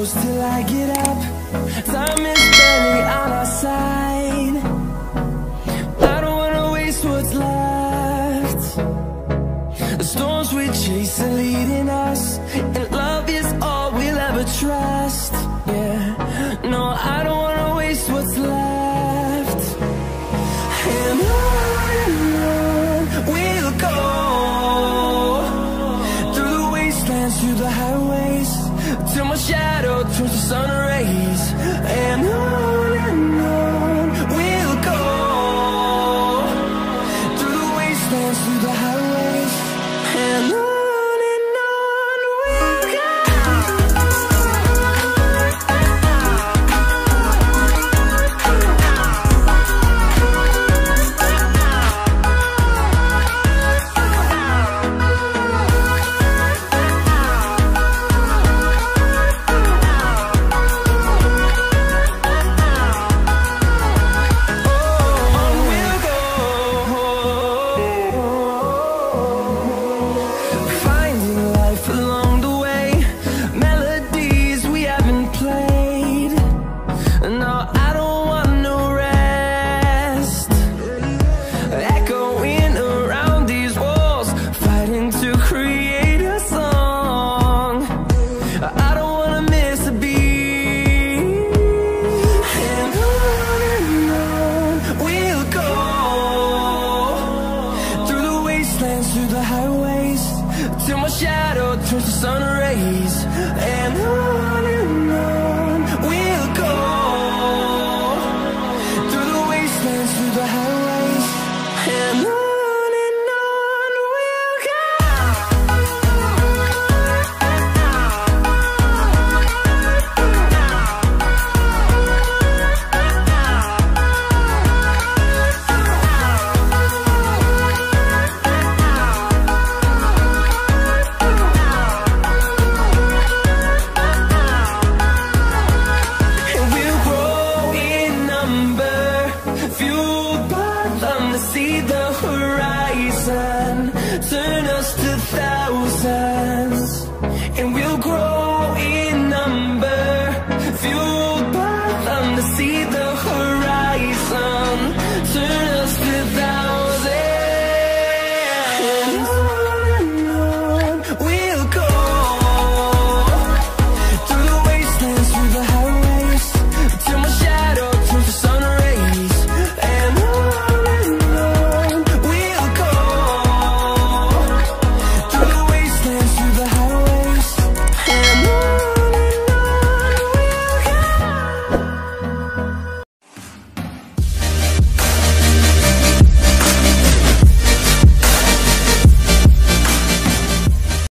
close till I get up. Time is barely on our side. I don't wanna waste what's left. The storms we chase are leading us, and love is all we'll ever trust. Yeah, no, I don't wanna waste what's left. And on we'll go, through the wastelands, through the highways, till my shadow turns to sun rays. And on we'll go, through the wastelands, through the highways, and on we'll go. Through the highways, till my shadow turns to sun rays. And on we'll go, through the wastelands, through the highways, and on we'll go. See the horizon turn us to thousands, and we'll grow